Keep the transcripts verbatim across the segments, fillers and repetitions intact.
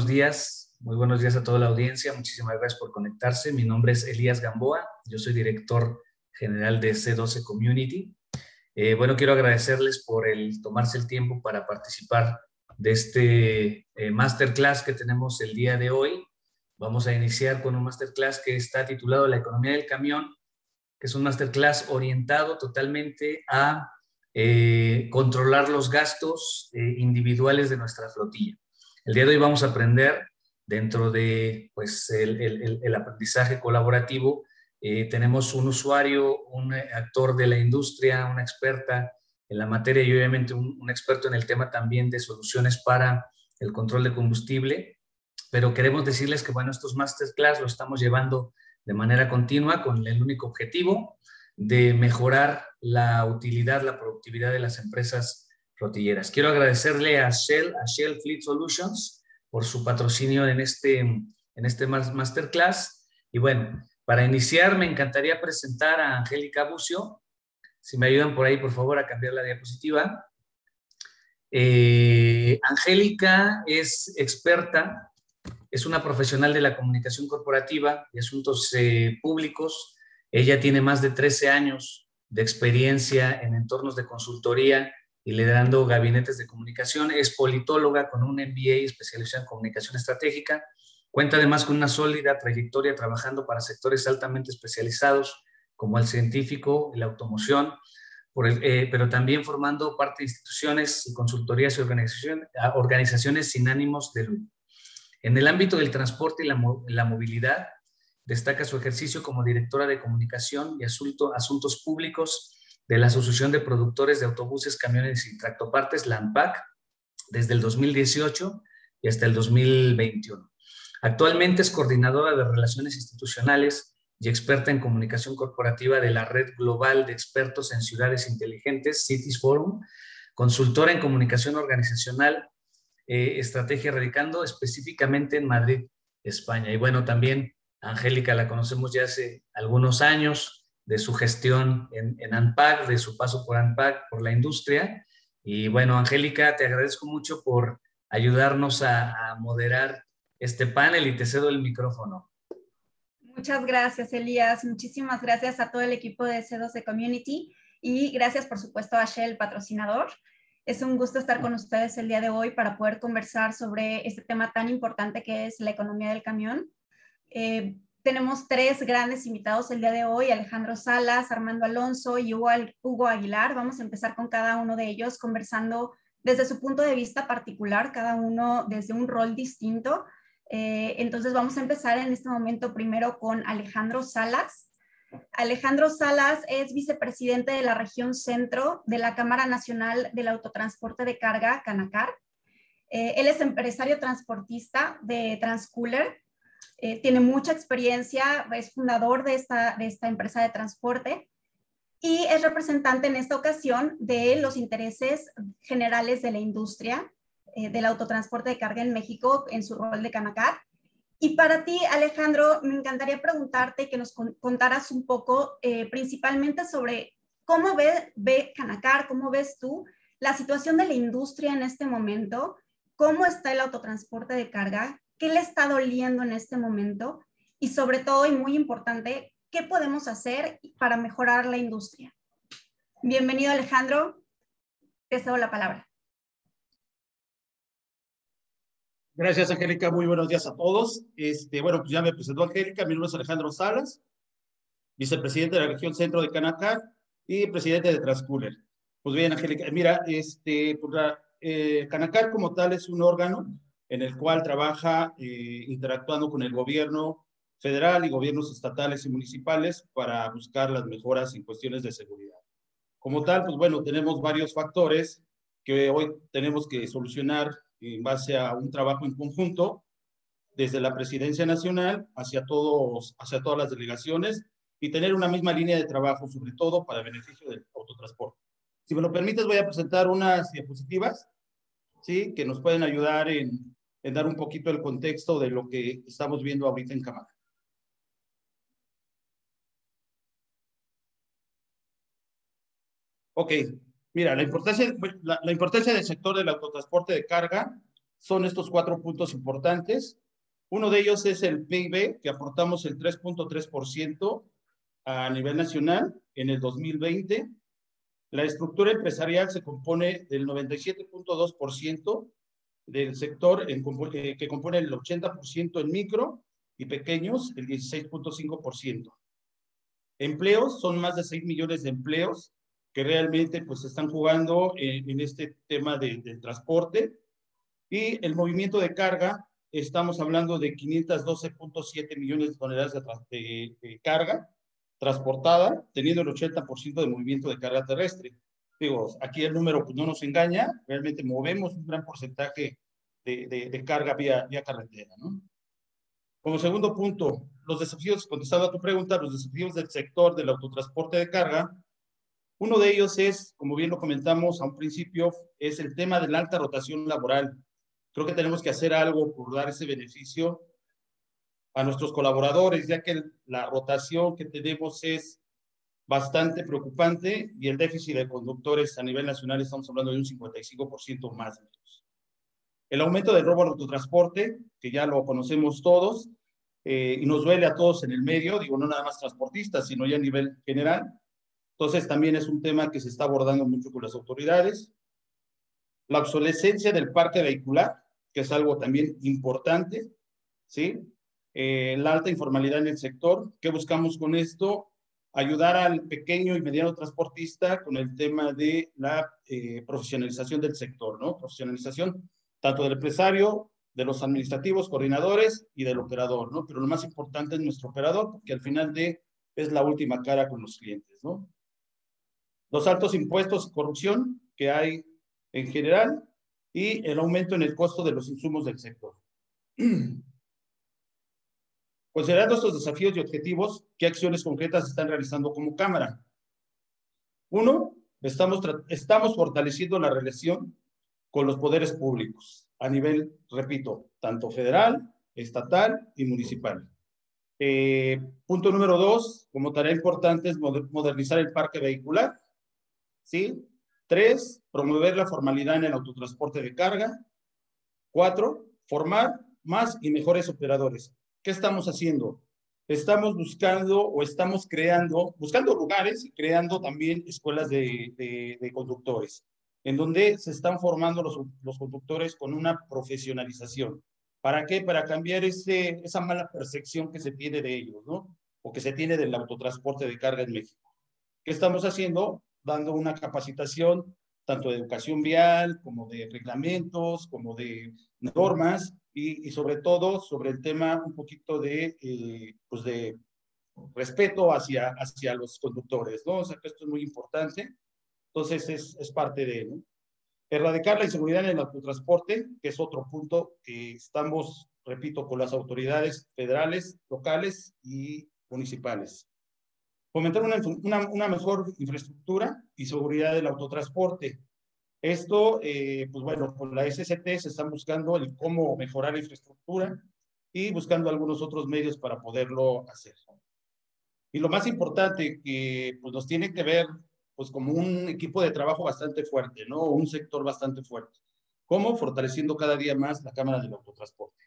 días, muy buenos días a toda la audiencia. Muchísimas gracias por conectarse. Mi nombre es Elías Gamboa, yo soy director general de C doce Community. Eh, bueno, quiero agradecerles por el tomarse el tiempo para participar de este eh, masterclass que tenemos el día de hoy. Vamos a iniciar con un masterclass que está titulado La economía del camión, que es un masterclass orientado totalmente a eh, controlar los gastos eh, individuales de nuestra flotilla. El día de hoy vamos a aprender dentro de pues, el, el, el aprendizaje colaborativo. Eh, tenemos un usuario, un actor de la industria, una experta en la materia y obviamente un, un experto en el tema también de soluciones para el control de combustible. Pero queremos decirles que, bueno, estos masterclass los estamos llevando de manera continua con el único objetivo de mejorar la utilidad, la productividad de las empresas flotilleras. Quiero agradecerle a Shell, a Shell Fleet Solutions por su patrocinio en este, en este masterclass. Y bueno, para iniciar me encantaría presentar a Angélica Bucio. Si me ayudan por ahí, por favor, a cambiar la diapositiva. Eh, Angélica es experta, es una profesional de la comunicación corporativa y asuntos eh, públicos. Ella tiene más de trece años de experiencia en entornos de consultoría y liderando gabinetes de comunicación. Es politóloga con un M B A especializado en comunicación estratégica. Cuenta además con una sólida trayectoria trabajando para sectores altamente especializados como el científico, la automoción, por el, eh, pero también formando parte de instituciones y consultorías y organizaciones, organizaciones sin ánimos de lucro. En el ámbito del transporte y la, la movilidad, destaca su ejercicio como directora de comunicación y asunto, asuntos públicos de la Asociación de Productores de Autobuses, Camiones y Tractopartes, la ANPAC, desde el dos mil dieciocho y hasta el dos mil veintiuno. Actualmente es coordinadora de Relaciones Institucionales y experta en comunicación corporativa de la Red Global de Expertos en Ciudades Inteligentes, Cities Forum, consultora en comunicación organizacional, Eh, estrategia radicando específicamente en Madrid, España. Y bueno, también Angélica la conocemos ya hace algunos años de su gestión en, en ANPAC, de su paso por ANPAC, por la industria. Y bueno, Angélica, te agradezco mucho por ayudarnos a, a moderar este panel y te cedo el micrófono. Muchas gracias, Elías. Muchísimas gracias a todo el equipo de C doce Community y gracias, por supuesto, a Shell, patrocinador. Es un gusto estar con ustedes el día de hoy para poder conversar sobre este tema tan importante que es la economía del camión. Eh, tenemos tres grandes invitados el día de hoy, Alejandro Salas, Armando Alonso y Hugo Aguilar. Vamos a empezar con cada uno de ellos conversando desde su punto de vista particular, cada uno desde un rol distinto. Eh, entonces vamos a empezar en este momento primero con Alejandro Salas. Alejandro Salas es vicepresidente de la región centro de la Cámara Nacional del Autotransporte de Carga, Canacar. Eh, él es empresario transportista de Transcooler, eh, tiene mucha experiencia, es fundador de esta, de esta empresa de transporte y es representante en esta ocasión de los intereses generales de la industria eh, del autotransporte de carga en México en su rol de Canacar. Y para ti, Alejandro, me encantaría preguntarte que nos contaras un poco eh, principalmente sobre cómo ve, ve Canacar, cómo ves tú la situación de la industria en este momento, cómo está el autotransporte de carga, qué le está doliendo en este momento y sobre todo, y muy importante, qué podemos hacer para mejorar la industria. Bienvenido, Alejandro. Te cedo la palabra. Gracias, Angélica. Muy buenos días a todos. Este, bueno, pues ya me presentó Angélica. Mi nombre es Alejandro Salas, vicepresidente de la región centro de Canacar y presidente de Transcooler. Pues bien, Angélica, mira, este, pues la, eh, Canacar como tal es un órgano en el cual trabaja eh, interactuando con el gobierno federal y gobiernos estatales y municipales para buscar las mejoras en cuestiones de seguridad. Como tal, pues bueno, tenemos varios factores que hoy tenemos que solucionar en base a un trabajo en conjunto desde la Presidencia Nacional hacia, todos, hacia todas las delegaciones y tener una misma línea de trabajo, sobre todo para beneficio del autotransporte. Si me lo permites, voy a presentar unas diapositivas, ¿sí?, que nos pueden ayudar en, en dar un poquito el contexto de lo que estamos viendo ahorita en cámara. Ok, mira, la importancia, la, la importancia del sector del autotransporte de carga son estos cuatro puntos importantes. Uno de ellos es el P I B, que aportamos el tres punto tres por ciento a nivel nacional en el dos mil veinte. La estructura empresarial se compone del noventa y siete punto dos por ciento del sector en, eh, que compone el ochenta por ciento en micro y pequeños, el dieciséis punto cinco por ciento. Empleos, son más de seis millones de empleos que realmente pues están jugando en, en este tema de, del transporte. Y el movimiento de carga, estamos hablando de quinientos doce punto siete millones de toneladas de, de, de carga transportada, teniendo el ochenta por ciento de movimiento de carga terrestre. Digo, aquí el número pues, no nos engaña, realmente movemos un gran porcentaje de, de, de carga vía, vía carretera, ¿no? Como segundo punto, los desafíos, contestando a tu pregunta, los desafíos del sector del autotransporte de carga, uno de ellos es, como bien lo comentamos a un principio, es el tema de la alta rotación laboral. Creo que tenemos que hacer algo por dar ese beneficio a nuestros colaboradores, ya que la rotación que tenemos es bastante preocupante y el déficit de conductores a nivel nacional estamos hablando de un cincuenta y cinco por ciento más. El aumento del robo al autotransporte, que ya lo conocemos todos, eh, y nos duele a todos en el medio, digo, no nada más transportistas, sino ya a nivel general. Entonces también es un tema que se está abordando mucho con las autoridades. La obsolescencia del parque vehicular, que es algo también importante, ¿sí? Eh, la alta informalidad en el sector. ¿Qué buscamos con esto? Ayudar al pequeño y mediano transportista con el tema de la eh, profesionalización del sector, ¿no? Profesionalización tanto del empresario, de los administrativos, coordinadores y del operador, ¿no? Pero lo más importante es nuestro operador, porque al final de, es la última cara con los clientes, ¿no? Los altos impuestos y corrupción que hay en general y el aumento en el costo de los insumos del sector. Considerando estos desafíos y objetivos, ¿qué acciones concretas se están realizando como Cámara? Uno, estamos, estamos fortaleciendo la relación con los poderes públicos a nivel, repito, tanto federal, estatal y municipal. Eh, punto número dos, como tarea importante es modernizar el parque vehicular, ¿sí? Tres, promover la formalidad en el autotransporte de carga. Cuatro, formar más y mejores operadores. ¿Qué estamos haciendo? Estamos buscando o estamos creando, buscando lugares y creando también escuelas de, de, de conductores, en donde se están formando los, los conductores con una profesionalización. ¿Para qué? Para cambiar ese, esa mala percepción que se tiene de ellos, ¿no? O que se tiene del autotransporte de carga en México. ¿Qué estamos haciendo? Dando una capacitación tanto de educación vial, como de reglamentos, como de normas, y, y sobre todo sobre el tema un poquito de, eh, pues de respeto hacia, hacia los conductores, ¿no? O sea, que esto es muy importante. Entonces, es, es parte de, ¿no? Erradicar la inseguridad en el autotransporte, que es otro punto que estamos, repito, con las autoridades federales, locales y municipales. Fomentar una, una, una mejor infraestructura y seguridad del autotransporte. Esto, eh, pues bueno, con la S C T se están buscando el cómo mejorar la infraestructura y buscando algunos otros medios para poderlo hacer. Y lo más importante, que pues, nos tiene que ver pues como un equipo de trabajo bastante fuerte, ¿no? Un sector bastante fuerte. ¿Cómo? Fortaleciendo cada día más la Cámara del Autotransporte.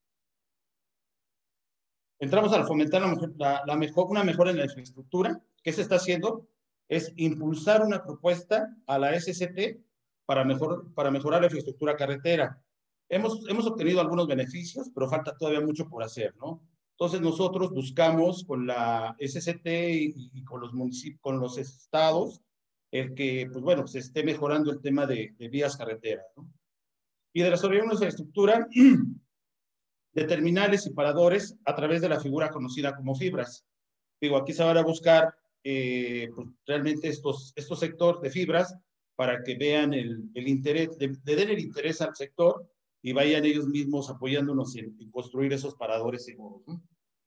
Entramos al fomentar la, la, la mejor, una mejora en la infraestructura. ¿Qué se está haciendo? Es impulsar una propuesta a la S C T para, mejor, para mejorar la infraestructura carretera. Hemos, hemos obtenido algunos beneficios, pero falta todavía mucho por hacer, ¿no? Entonces nosotros buscamos con la S C T y, y con los municipios, con los estados, el que, pues bueno, se esté mejorando el tema de, de vías carreteras, ¿no? Y de desarrollar una infraestructura de terminales y paradores a través de la figura conocida como fibras. Digo, aquí se van a buscar eh, pues, realmente estos, estos sectores de fibras para que vean el, el interés, le, le den el interés al sector y vayan ellos mismos apoyándonos en, en construir esos paradores seguros, ¿no?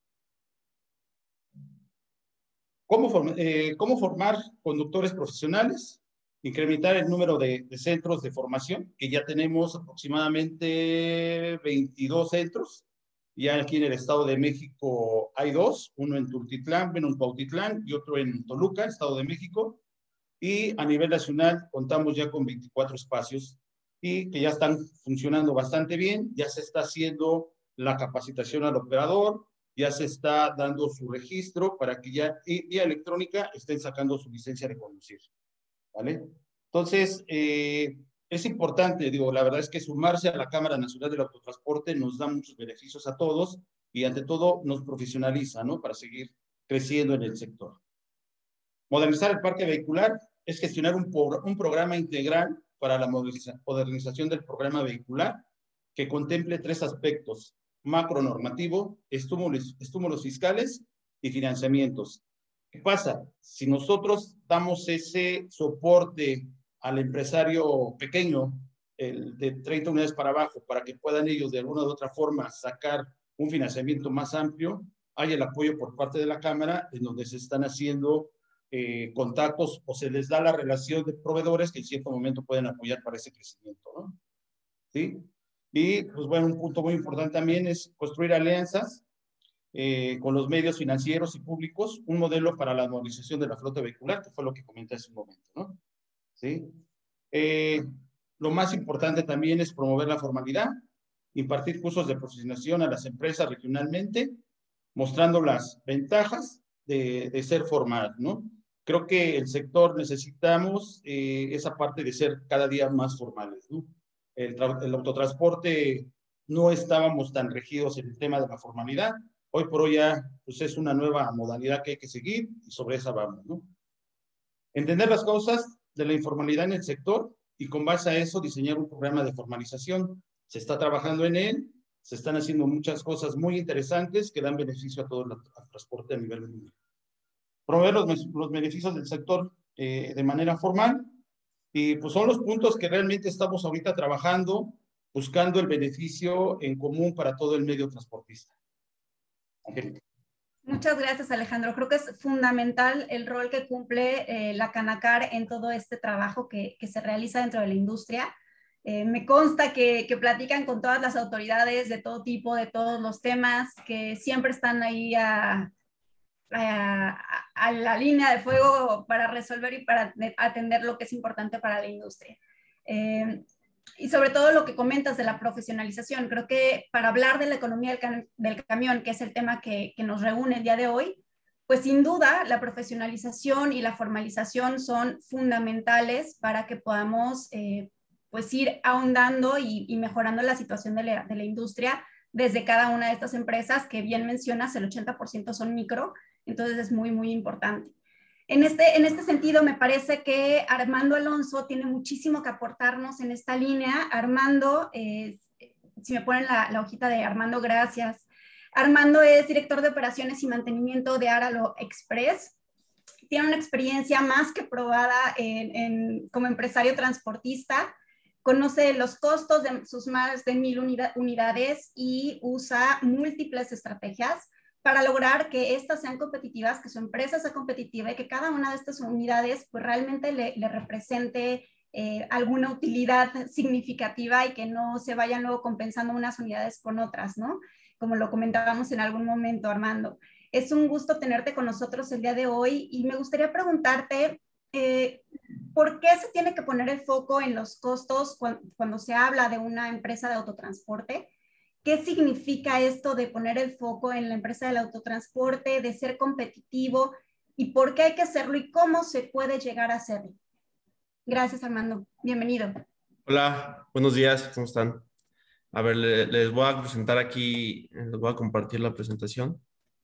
¿Cómo, form eh, ¿Cómo formar conductores profesionales? Incrementar el número de, de centros de formación, que ya tenemos aproximadamente veintidós centros. Ya aquí en el Estado de México hay dos, uno en Tultitlán, en Cuautitlán y otro en Toluca, Estado de México. Y a nivel nacional contamos ya con veinticuatro espacios y que ya están funcionando bastante bien. Ya se está haciendo la capacitación al operador, ya se está dando su registro para que ya vía electrónica estén sacando su licencia de conducir, ¿vale? Entonces, eh, es importante, digo, la verdad es que sumarse a la Cámara Nacional del Autotransporte nos da muchos beneficios a todos y ante todo nos profesionaliza, ¿no? Para seguir creciendo en el sector. Modernizar el parque vehicular es gestionar un, un programa integral para la modernización del programa vehicular que contemple tres aspectos: macronormativo, estímulos, estímulos fiscales y financiamientos. ¿Qué pasa? Si nosotros damos ese soporte al empresario pequeño, el de treinta unidades para abajo, para que puedan ellos de alguna u otra forma sacar un financiamiento más amplio, hay el apoyo por parte de la Cámara en donde se están haciendo eh, contactos o se les da la relación de proveedores que en cierto momento pueden apoyar para ese crecimiento, ¿no? ¿Sí? Y, pues bueno, un punto muy importante también es construir alianzas eh, con los medios financieros y públicos, un modelo para la modernización de la flota vehicular, que fue lo que comenté hace un momento, ¿no? ¿Sí? Eh, lo más importante también es promover la formalidad, impartir cursos de profesionación a las empresas regionalmente, mostrando las ventajas de, de ser formal, ¿no? Creo que el sector necesitamos eh, esa parte de ser cada día más formales, ¿no? El, el autotransporte no estábamos tan regidos en el tema de la formalidad. Hoy por hoy ya pues es una nueva modalidad que hay que seguir y sobre esa vamos, ¿no? Entender las causas de la informalidad en el sector y con base a eso diseñar un programa de formalización. Se está trabajando en él, se están haciendo muchas cosas muy interesantes que dan beneficio a todo el, al transporte a nivel mundial. Promover los, los beneficios del sector eh, de manera formal. Y pues son los puntos que realmente estamos ahorita trabajando, buscando el beneficio en común para todo el medio transportista. Angélica. Muchas gracias, Alejandro. Creo que es fundamental el rol que cumple eh, la Canacar en todo este trabajo que, que se realiza dentro de la industria. Eh, me consta que, que platican con todas las autoridades de todo tipo, de todos los temas, que siempre están ahí a, a, a la línea de fuego para resolver y para atender lo que es importante para la industria. Eh, y sobre todo lo que comentas de la profesionalización. Creo que para hablar de la economía del, cam del camión, que es el tema que, que nos reúne el día de hoy, pues sin duda la profesionalización y la formalización son fundamentales para que podamos eh, pues ir ahondando y, y mejorando la situación de la, de la industria desde cada una de estas empresas, que bien mencionas, el ochenta por ciento son micro, entonces es muy, muy importante. En este, en este sentido, me parece que Armando Alonso tiene muchísimo que aportarnos en esta línea. Armando, eh, si me ponen la, la hojita de Armando, gracias. Armando es director de operaciones y mantenimiento de Aralo Express. Tiene una experiencia más que probada en, en, como empresario transportista. Conoce los costos de sus más de mil unidades y usa múltiples estrategias para lograr que estas sean competitivas, que su empresa sea competitiva y que cada una de estas unidades pues realmente le, le represente eh, alguna utilidad significativa y que no se vayan luego compensando unas unidades con otras, ¿no? Como lo comentábamos en algún momento, Armando. Es un gusto tenerte con nosotros el día de hoy y me gustaría preguntarte eh, ¿por qué se tiene que poner el foco en los costos cuando, cuando se habla de una empresa de autotransporte? ¿Qué significa esto de poner el foco en la empresa del autotransporte, de ser competitivo? ¿Y por qué hay que hacerlo? ¿Y cómo se puede llegar a hacerlo? Gracias, Armando. Bienvenido. Hola, buenos días. ¿Cómo están? A ver, le, les voy a presentar aquí, les voy a compartir la presentación.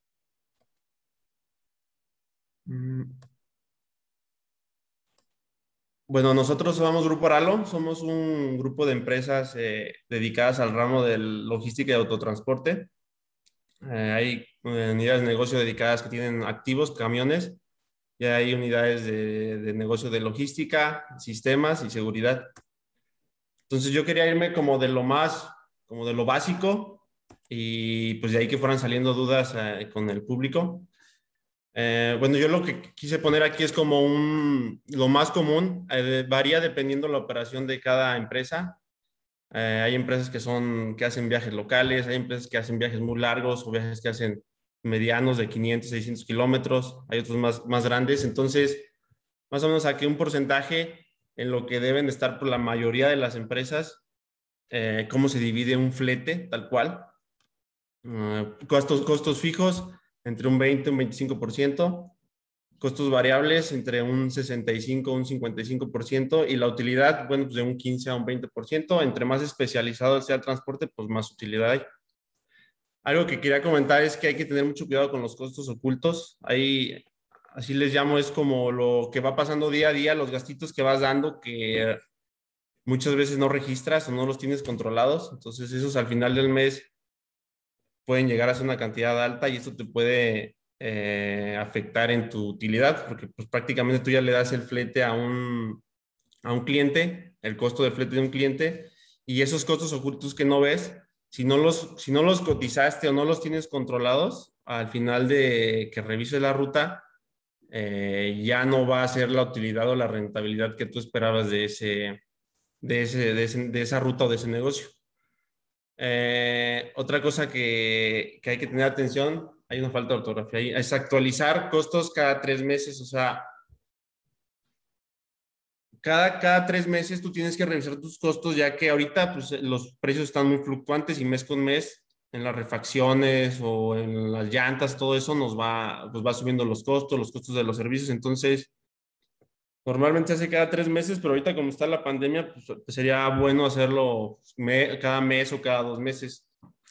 Bueno, nosotros somos Grupo Aralo, somos un grupo de empresas eh, dedicadas al ramo de logística y autotransporte. Eh, hay eh, unidades de negocio dedicadas que tienen activos, camiones, y hay unidades de, de negocio de logística, sistemas y seguridad. Entonces yo quería irme como de lo más, como de lo básico, y pues de ahí que fueran saliendo dudas eh, con el público. Eh, bueno, yo lo que quise poner aquí es como un, lo más común, eh, varía dependiendo de la operación de cada empresa. Eh, hay empresas que son, que hacen viajes locales, hay empresas que hacen viajes muy largos o viajes que hacen medianos de quinientos, seiscientos kilómetros, hay otros más, más grandes. Entonces, más o menos aquí un porcentaje en lo que deben estar por la mayoría de las empresas, eh, cómo se divide un flete, tal cual. Uh, costos, costos fijos entre un veinte y un veinticinco por ciento, costos variables entre un sesenta y cinco y un cincuenta y cinco por ciento, y la utilidad, bueno, pues de un quince a un veinte por ciento. Entre más especializado sea el transporte, pues más utilidad hay. Algo que quería comentar es que hay que tener mucho cuidado con los costos ocultos. Ahí, así les llamo, es como lo que va pasando día a día, los gastitos que vas dando que muchas veces no registras o no los tienes controlados. Entonces esos al final del mes pueden llegar a ser una cantidad alta y esto te puede eh, afectar en tu utilidad, porque pues prácticamente tú ya le das el flete a un, a un cliente, el costo del flete de un cliente, y esos costos ocultos que no ves, si no los, si no los cotizaste o no los tienes controlados, al final de que revises la ruta, eh, ya no va a ser la utilidad o la rentabilidad que tú esperabas de, ese, de, ese, de, ese, de esa ruta o de ese negocio. Eh, otra cosa que, que hay que tener atención, hay una falta de ortografía ahí, es actualizar costos cada tres meses. O sea, cada, cada tres meses tú tienes que revisar tus costos, ya que ahorita pues, los precios están muy fluctuantes y mes con mes en las refacciones o en las llantas, todo eso nos va, pues va subiendo los costos, los costos de los servicios. Entonces, normalmente se hace cada tres meses, pero ahorita como está la pandemia, pues sería bueno hacerlo me, cada mes o cada dos meses.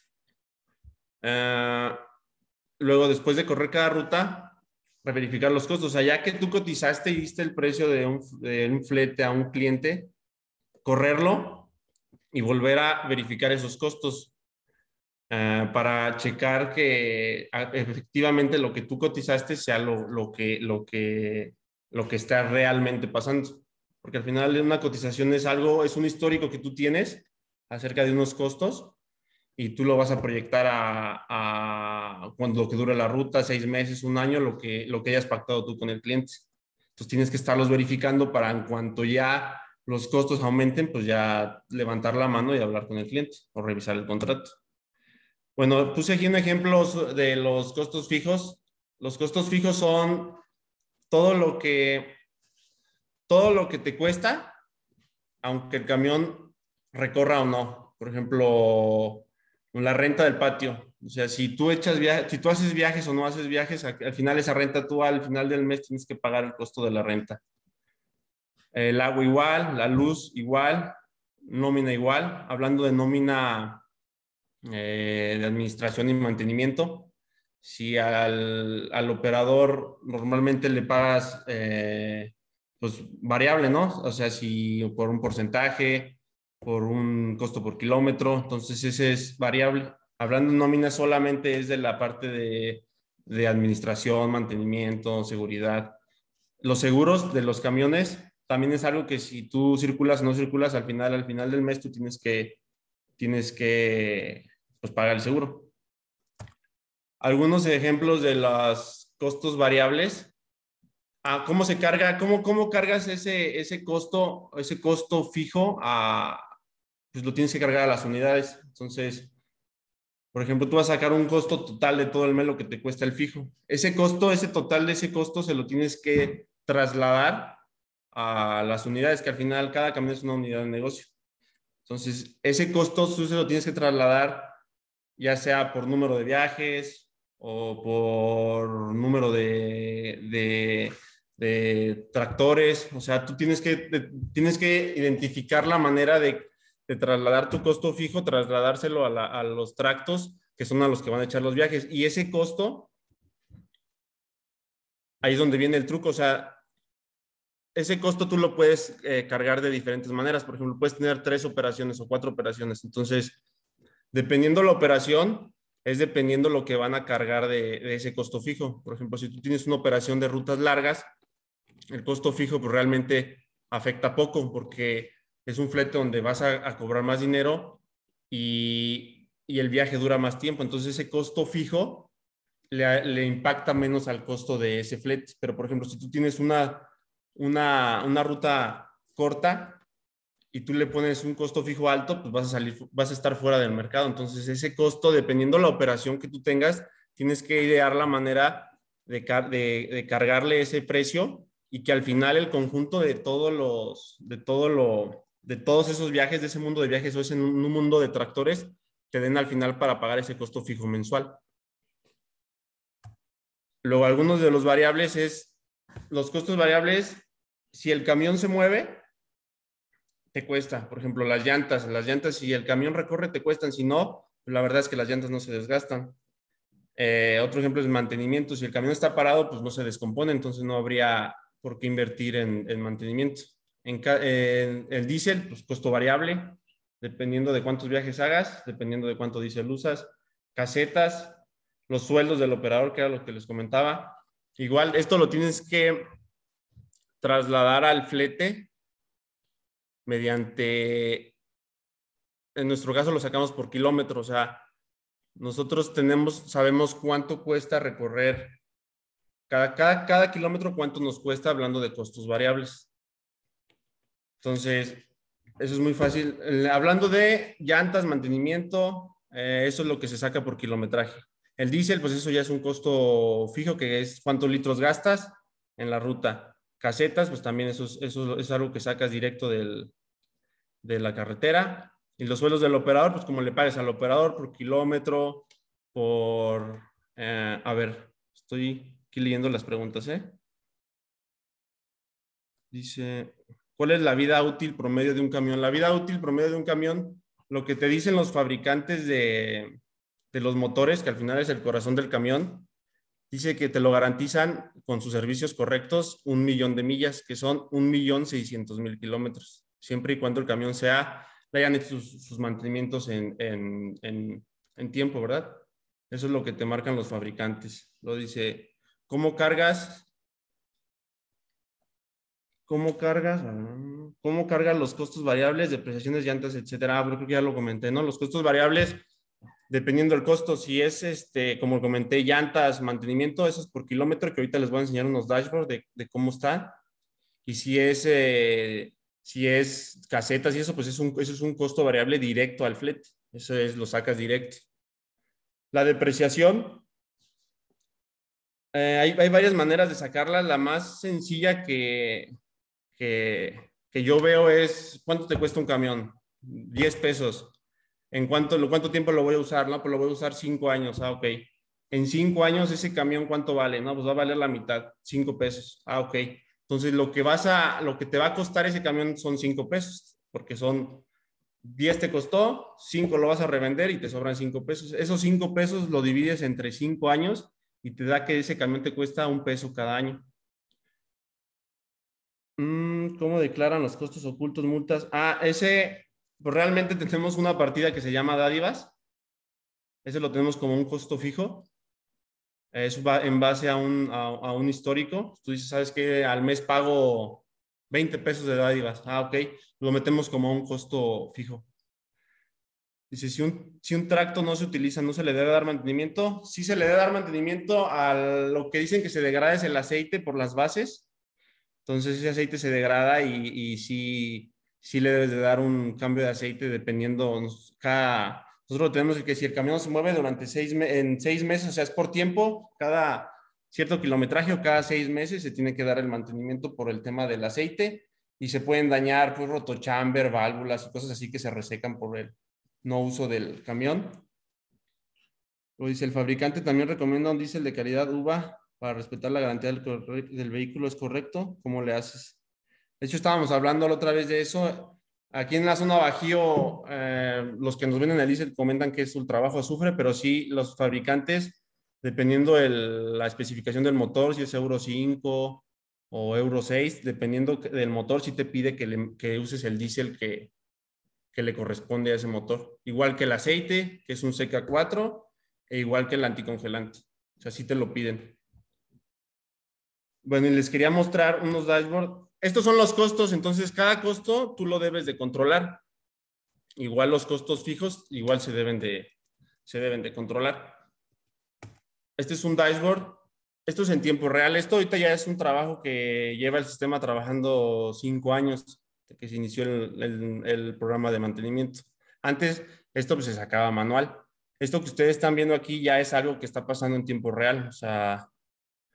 Uh, luego, después de correr cada ruta, verificar los costos. O sea, ya que tú cotizaste y diste el precio de un, de un flete a un cliente, correrlo y volver a verificar esos costos uh, para checar que efectivamente lo que tú cotizaste sea lo, lo que... Lo que lo que está realmente pasando, porque al final una cotización es algo, es un histórico que tú tienes acerca de unos costos y tú lo vas a proyectar a, a cuando lo que dura la ruta, seis meses, un año, lo que, lo que hayas pactado tú con el cliente. Entonces tienes que estarlos verificando para en cuanto ya los costos aumenten, pues ya levantar la mano y hablar con el cliente o revisar el contrato. Bueno, puse aquí un ejemplo de los costos fijos. Los costos fijos son todo lo que, todo lo que te cuesta, aunque el camión recorra o no. Por ejemplo, la renta del patio. O sea, si tú echas viajes, si tú haces viajes o no haces viajes, al final esa renta tú al final del mes tienes que pagar el costo de la renta. El agua igual, la luz igual, nómina igual. Hablando de nómina eh, de administración y mantenimiento, si al, al operador normalmente le pagas eh, pues variable, ¿no? O sea, si por un porcentaje, por un costo por kilómetro, entonces ese es variable. Hablando de nómina solamente es de la parte de, de administración, mantenimiento, seguridad. Los seguros de los camiones también es algo que si tú circulas o no circulas, al final, al final del mes tú tienes que, tienes que pues, pagar el seguro. Algunos ejemplos de los costos variables. Ah, ¿cómo se carga? ¿Cómo, cómo cargas ese, ese costo, ese costo fijo? A, pues lo tienes que cargar a las unidades. Entonces, por ejemplo, tú vas a sacar un costo total de todo el mes lo que te cuesta el fijo. Ese costo, ese total de ese costo se lo tienes que trasladar a las unidades, que al final cada camión es una unidad de negocio. Entonces, ese costo tú se lo tienes que trasladar ya sea por número de viajes o por número de, de, de tractores. O sea, tú tienes que, de, tienes que identificar la manera de, de trasladar tu costo fijo, trasladárselo a, la, a los tractos, que son a los que van a echar los viajes. Y ese costo, ahí es donde viene el truco. O sea, ese costo tú lo puedes eh, cargar de diferentes maneras. Por ejemplo, puedes tener tres operaciones o cuatro operaciones. Entonces, dependiendo la operación, es dependiendo lo que van a cargar de, de ese costo fijo. Por ejemplo, si tú tienes una operación de rutas largas, el costo fijo pues, realmente afecta poco porque es un flete donde vas a, a cobrar más dinero y, y el viaje dura más tiempo. Entonces ese costo fijo le, le impacta menos al costo de ese flete. Pero, por ejemplo, si tú tienes una, una, una ruta corta y tú le pones un costo fijo alto, pues vas a salir, vas a estar fuera del mercado. Entonces ese costo, dependiendo de la operación que tú tengas, tienes que idear la manera de, car de, de cargarle ese precio y que al final el conjunto de todos los, de todo lo, de todos esos viajes, de ese mundo de viajes o ese un, un mundo de tractores, te den al final para pagar ese costo fijo mensual. Luego, algunos de los variables es, los costos variables, si el camión se mueve, te cuesta. Por ejemplo, las llantas, las llantas, si el camión recorre, te cuestan. Si no, la verdad es que las llantas no se desgastan. Eh, otro ejemplo es mantenimiento. Si el camión está parado, pues no se descompone, entonces no habría por qué invertir en, en mantenimiento. En, en el diésel, pues costo variable, dependiendo de cuántos viajes hagas, dependiendo de cuánto diésel usas. Casetas, los sueldos del operador, que era lo que les comentaba. Igual, esto lo tienes que trasladar al flete mediante, en nuestro caso lo sacamos por kilómetro, o sea, nosotros tenemos, sabemos cuánto cuesta recorrer cada, cada, cada kilómetro, cuánto nos cuesta hablando de costos variables. Entonces, eso es muy fácil. Hablando de llantas, mantenimiento, eh, eso es lo que se saca por kilometraje. El diésel, pues eso ya es un costo fijo, que es cuántos litros gastas en la ruta. Casetas, pues también eso es, eso es algo que sacas directo del, de la carretera. Y los sueldos del operador, pues como le pagues al operador por kilómetro, por... Eh, a ver, estoy aquí leyendo las preguntas, ¿eh? Dice, ¿cuál es la vida útil promedio de un camión? La vida útil promedio de un camión, lo que te dicen los fabricantes de, de los motores, que al final es el corazón del camión, dice que te lo garantizan con sus servicios correctos un millón de millas, que son un millón seiscientos mil kilómetros, siempre y cuando el camión sea, le hayan hecho sus, sus mantenimientos en, en, en, en tiempo, ¿verdad? Eso es lo que te marcan los fabricantes. Lo dice, ¿cómo cargas? ¿Cómo cargas? ¿Cómo cargas los costos variables, depreciaciones, llantas, etcétera? Ah, creo que ya lo comenté, ¿no? Los costos variables, dependiendo del costo, si es, este, como comenté, llantas, mantenimiento, eso es por kilómetro, que ahorita les voy a enseñar unos dashboards de, de cómo está. Y si es, eh, si es casetas y eso, pues es un, eso es un costo variable directo al flete. Eso es, lo sacas directo. La depreciación, eh, hay, hay varias maneras de sacarla. La más sencilla que, que, que yo veo es, ¿cuánto te cuesta un camión? diez pesos. ¿En cuánto, cuánto tiempo lo voy a usar? No, pues lo voy a usar cinco años. Ah, ok. En cinco años, ese camión, ¿cuánto vale? No, pues va a valer la mitad, cinco pesos. Ah, ok. Entonces, lo que, vas a, lo que te va a costar ese camión son cinco pesos, porque son diez te costó, cinco lo vas a revender y te sobran cinco pesos. Esos cinco pesos lo divides entre cinco años y te da que ese camión te cuesta un peso cada año. ¿Cómo declaran los costos ocultos, multas? Ah, ese, pues realmente tenemos una partida que se llama dádivas. Ese lo tenemos como un costo fijo. Eso va en base a un, a, a un histórico. Tú dices, ¿sabes qué? Al mes pago veinte pesos de dádivas. Ah, ok. Lo metemos como un costo fijo. Dice, si un, si un tracto no se utiliza, ¿no se le debe dar mantenimiento? Sí se le debe dar mantenimiento a lo que dicen que se degrada es el aceite por las bases. Entonces ese aceite se degrada y, y sí, sí le debes de dar un cambio de aceite dependiendo. Cada, nosotros tenemos que si el camión se mueve durante seis, en seis meses, o sea, es por tiempo, cada cierto kilometraje o cada seis meses se tiene que dar el mantenimiento por el tema del aceite y se pueden dañar pues rotochamber, válvulas y cosas así que se resecan por el no uso del camión. Lo dice, el fabricante también recomienda un diésel de calidad U V A para respetar la garantía del, del vehículo, ¿es correcto? ¿Cómo le haces? De hecho, estábamos hablando la otra vez de eso. Aquí en la zona Bajío, eh, los que nos venden el diésel comentan que es un trabajo azufre, pero sí los fabricantes, dependiendo de la especificación del motor, si es Euro cinco o Euro seis, dependiendo del motor, sí te pide que, le, que uses el diésel que, que le corresponde a ese motor. Igual que el aceite, que es un C K cuatro, e igual que el anticongelante. O sea, sí te lo piden. Bueno, y les quería mostrar unos dashboards. Estos son los costos, entonces cada costo tú lo debes de controlar. Igual los costos fijos, igual se deben de, se deben de controlar. Este es un dashboard. Esto es en tiempo real. Esto ahorita ya es un trabajo que lleva el sistema trabajando cinco años, que se inició el, el, el programa de mantenimiento. Antes, esto pues se sacaba manual. Esto que ustedes están viendo aquí ya es algo que está pasando en tiempo real. O sea,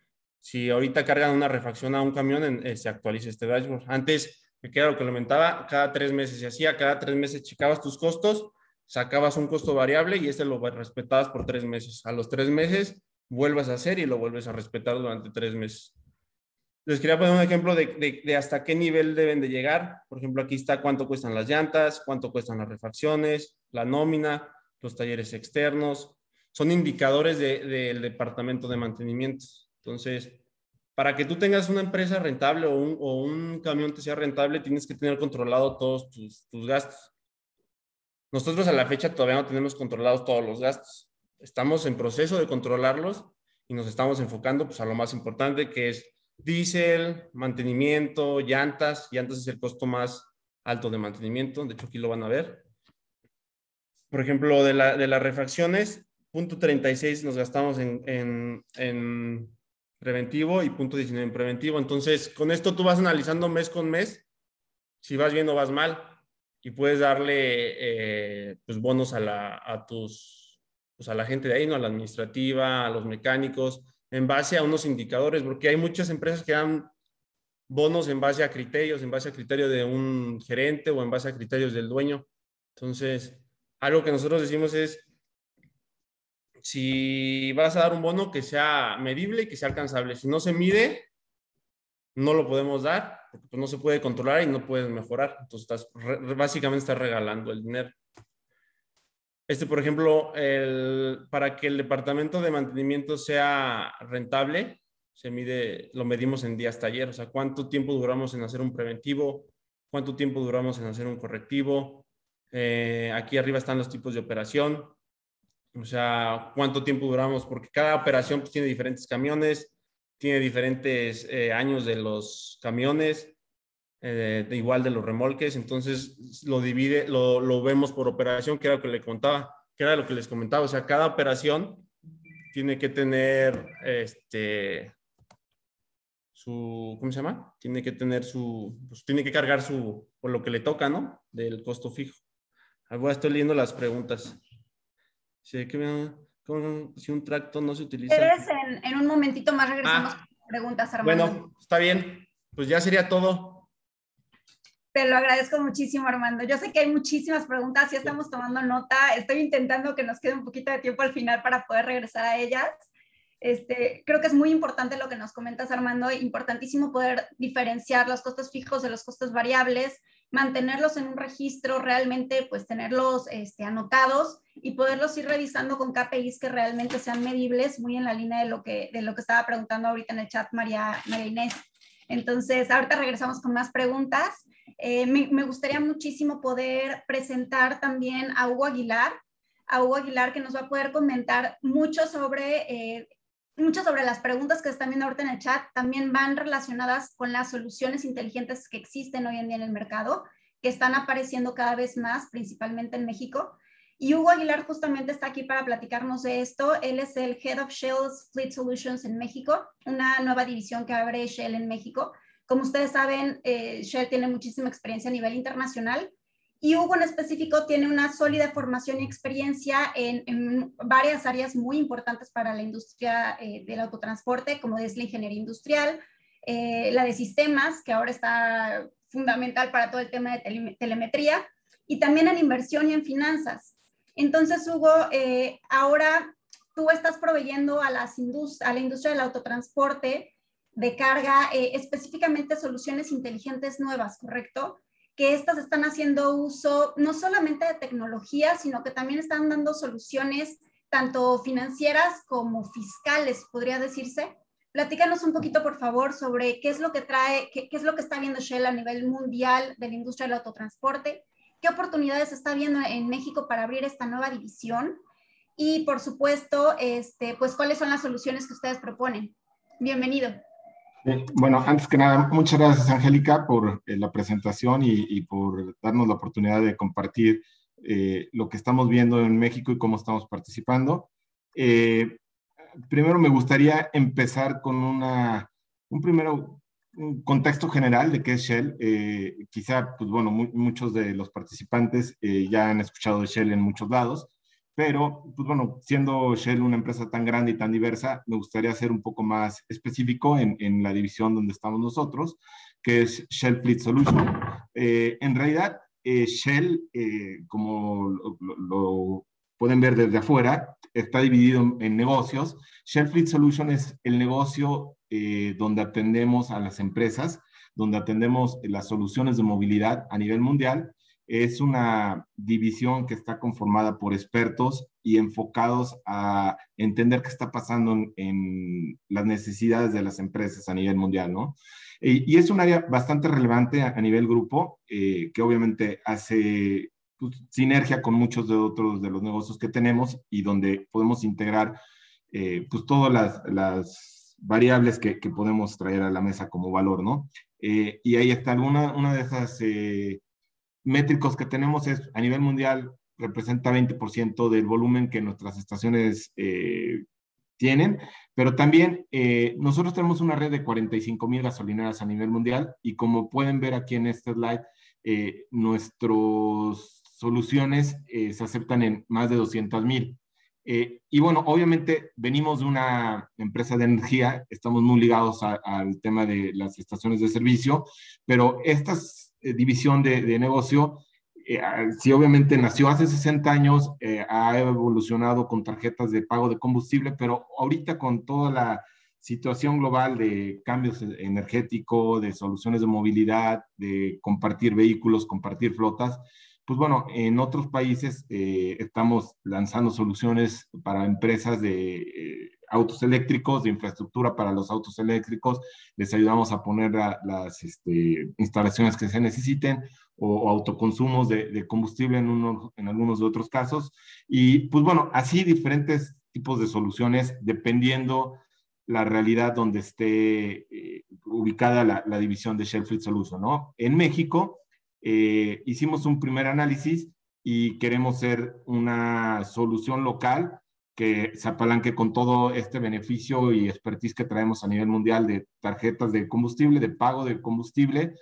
Si ahorita cargan una refacción a un camión, en, eh, se actualiza este dashboard. Antes, me queda lo que lo comentaba, cada tres meses se hacía, cada tres meses checabas tus costos, sacabas un costo variable y este lo respetabas por tres meses. A los tres meses vuelves a hacer y lo vuelves a respetar durante tres meses. Les quería poner un ejemplo de, de, de hasta qué nivel deben de llegar. Por ejemplo, aquí está cuánto cuestan las llantas, cuánto cuestan las refacciones, la nómina, los talleres externos. Son indicadores del de, de departamento de mantenimiento. Entonces, para que tú tengas una empresa rentable o un, o un camión que sea rentable, tienes que tener controlado todos tus, tus gastos. Nosotros a la fecha todavía no tenemos controlados todos los gastos. Estamos en proceso de controlarlos y nos estamos enfocando pues, a lo más importante, que es diésel, mantenimiento, llantas. Llantas es el costo más alto de mantenimiento. De hecho, aquí lo van a ver. Por ejemplo, de, la, de las refacciones, punto treinta y seis nos gastamos en, en, en preventivo y punto diecinueve en preventivo. Entonces, con esto tú vas analizando mes con mes si vas bien o vas mal y puedes darle eh, pues bonos a, la, a, tus, pues a la gente de ahí, ¿no? A la administrativa, a los mecánicos, en base a unos indicadores, porque hay muchas empresas que dan bonos en base a criterios, en base a criterios de un gerente o en base a criterios del dueño. Entonces, algo que nosotros decimos es, si vas a dar un bono que sea medible y que sea alcanzable. Si no se mide, no lo podemos dar, porque pues no se puede controlar y no puedes mejorar. Entonces, estás, básicamente estás regalando el dinero. Este, por ejemplo, el, para que el departamento de mantenimiento sea rentable, se mide, lo medimos en días taller. O sea, cuánto tiempo duramos en hacer un preventivo, cuánto tiempo duramos en hacer un correctivo. Eh, aquí arriba están los tipos de operación. O sea, cuánto tiempo duramos, porque cada operación pues, tiene diferentes camiones, tiene diferentes eh, años de los camiones, eh, de igual de los remolques, entonces lo divide, lo, lo vemos por operación, que era lo que le contaba, que era lo que les comentaba, o sea, cada operación tiene que tener, este, su, ¿cómo se llama? Tiene que tener su, pues tiene que cargar su, por lo que le toca, ¿no? Del costo fijo. Ahora estoy leyendo las preguntas. Sí, que como si un tracto no se utiliza. En, en un momentito más regresamos ah, con preguntas, Armando. Bueno, está bien. Pues ya sería todo. Te lo agradezco muchísimo, Armando. Yo sé que hay muchísimas preguntas, ya estamos tomando nota. Estoy intentando que nos quede un poquito de tiempo al final para poder regresar a ellas. Este, creo que es muy importante lo que nos comentas, Armando, importantísimo poder diferenciar los costos fijos de los costos variables, mantenerlos en un registro, realmente pues tenerlos este, anotados y poderlos ir revisando con K P Is que realmente sean medibles, muy en la línea de lo que, de lo que estaba preguntando ahorita en el chat María, María Inés. Entonces, ahorita regresamos con más preguntas. Eh, me, me gustaría muchísimo poder presentar también a Hugo Aguilar, a Hugo Aguilar que nos va a poder comentar mucho sobre... Eh, Muchas sobre las preguntas que están viendo ahorita en el chat también van relacionadas con las soluciones inteligentes que existen hoy en día en el mercado, que están apareciendo cada vez más, principalmente en México. Y Hugo Aguilar justamente está aquí para platicarnos de esto. Él es el Head of Shell's Fleet Solutions en México, una nueva división que abre Shell en México. Como ustedes saben, eh, Shell tiene muchísima experiencia a nivel internacional. Y Hugo en específico tiene una sólida formación y experiencia en, en varias áreas muy importantes para la industria eh, del autotransporte, como es la ingeniería industrial, eh, la de sistemas, que ahora está fundamental para todo el tema de tele, telemetría, y también en inversión y en finanzas. Entonces, Hugo, eh, ahora tú estás proveyendo a, las indust a la industria del autotransporte de carga eh, específicamente soluciones inteligentes nuevas, ¿correcto? Que estas están haciendo uso no solamente de tecnología, sino que también están dando soluciones tanto financieras como fiscales, podría decirse. Platícanos un poquito, por favor, sobre qué es lo que trae, qué, qué es lo que está viendo Shell a nivel mundial de la industria del autotransporte, qué oportunidades está viendo en México para abrir esta nueva división y, por supuesto, este, pues, cuáles son las soluciones que ustedes proponen. Bienvenido. Eh, bueno, antes que nada, muchas gracias, Angélica, por eh, la presentación y, y por darnos la oportunidad de compartir eh, lo que estamos viendo en México y cómo estamos participando. Eh, primero me gustaría empezar con una, un primero un contexto general de qué es Shell. Eh, quizá, pues bueno, mu muchos de los participantes eh, ya han escuchado de Shell en muchos lados, pero, pues bueno, siendo Shell una empresa tan grande y tan diversa, me gustaría ser un poco más específico en, en la división donde estamos nosotros, que es Shell Fleet Solution. Eh, en realidad, eh, Shell, eh, como lo, lo, lo pueden ver desde afuera, está dividido en, en negocios. Shell Fleet Solution es el negocio eh, donde atendemos a las empresas, donde atendemos las soluciones de movilidad a nivel mundial. Es una división que está conformada por expertos y enfocados a entender qué está pasando en, en las necesidades de las empresas a nivel mundial, ¿no? Y, y es un área bastante relevante a, a nivel grupo, eh, que obviamente hace pues, sinergia con muchos de otros de los negocios que tenemos y donde podemos integrar eh, pues todas las, las variables que, que podemos traer a la mesa como valor, ¿no? Eh, y ahí está alguna una de esas eh, métricos que tenemos es a nivel mundial representa veinte por ciento del volumen que nuestras estaciones eh, tienen, pero también eh, nosotros tenemos una red de cuarenta y cinco mil gasolineras a nivel mundial y como pueden ver aquí en este slide, eh, nuestras soluciones eh, se aceptan en más de doscientos mil. Eh, y bueno, obviamente venimos de una empresa de energía, estamos muy ligados a, al tema de las estaciones de servicio, pero esta eh, división de, de negocio, eh, sí obviamente nació hace sesenta años, eh, ha evolucionado con tarjetas de pago de combustible, pero ahorita con toda la situación global de cambios energéticos, de soluciones de movilidad, de compartir vehículos, compartir flotas, pues bueno, en otros países eh, estamos lanzando soluciones para empresas de eh, autos eléctricos, de infraestructura para los autos eléctricos, les ayudamos a poner la, las este, instalaciones que se necesiten o, o autoconsumos de, de combustible en, uno, en algunos de otros casos. Y pues bueno, así diferentes tipos de soluciones dependiendo la realidad donde esté eh, ubicada la, la división de Shell Fleet Solution, ¿no? En México, Eh, hicimos un primer análisis y queremos ser una solución local que se apalanque con todo este beneficio y expertise que traemos a nivel mundial de tarjetas de combustible, de pago de combustible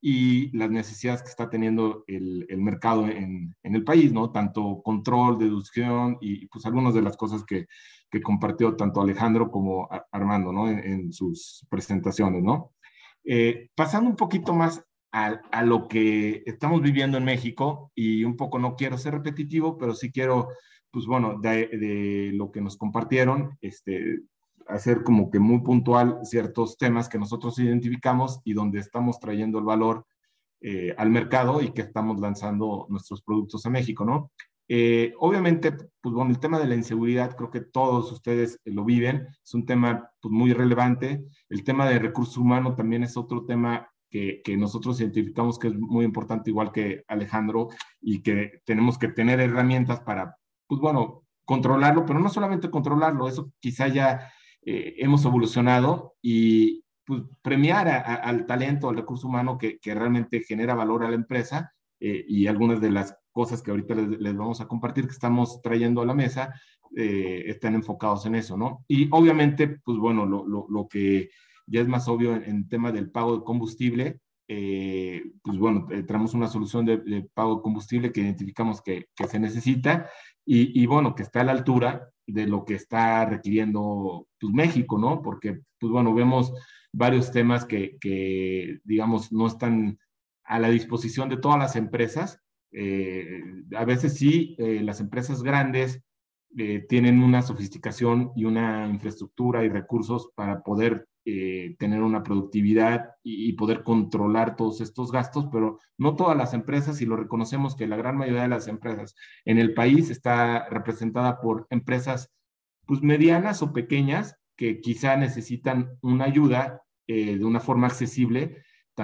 y las necesidades que está teniendo el, el mercado en, en el país, ¿no? Tanto control, deducción y pues algunas de las cosas que, que compartió tanto Alejandro como Armando, ¿no? En, en sus presentaciones, ¿no? Eh, pasando un poquito más A, a lo que estamos viviendo en México y un poco no quiero ser repetitivo, pero sí quiero, pues bueno, de, de lo que nos compartieron, este, hacer como que muy puntual ciertos temas que nosotros identificamos y donde estamos trayendo el valor eh, al mercado y que estamos lanzando nuestros productos a México, ¿no? Eh, obviamente, pues bueno, el tema de la inseguridad, creo que todos ustedes lo viven, es un tema pues, muy relevante. El tema de recursos humanos también es otro tema Que, que nosotros identificamos que es muy importante, igual que Alejandro, y que tenemos que tener herramientas para, pues bueno, controlarlo, pero no solamente controlarlo, eso quizá ya eh, hemos evolucionado y pues, premiar a, a, al talento, al recurso humano que, que realmente genera valor a la empresa eh, y algunas de las cosas que ahorita les, les vamos a compartir que estamos trayendo a la mesa eh, están enfocados en eso, ¿no? Y obviamente, pues bueno, lo, lo, lo que ya es más obvio en, en tema del pago de combustible, eh, pues bueno, eh, traemos una solución de, de pago de combustible que identificamos que, que se necesita y, y, bueno, que está a la altura de lo que está requiriendo pues, México, ¿no? Porque, pues bueno, vemos varios temas que, que digamos, no están a la disposición de todas las empresas. Eh, a veces sí, eh, las empresas grandes eh, tienen una sofisticación y una infraestructura y recursos para poder eh, tener una productividad y, y poder controlar todos estos gastos, pero no todas las empresas, y lo reconocemos que la gran mayoría de las empresas en el país está representada por empresas pues medianas o pequeñas que quizá necesitan una ayuda eh, de una forma accesible,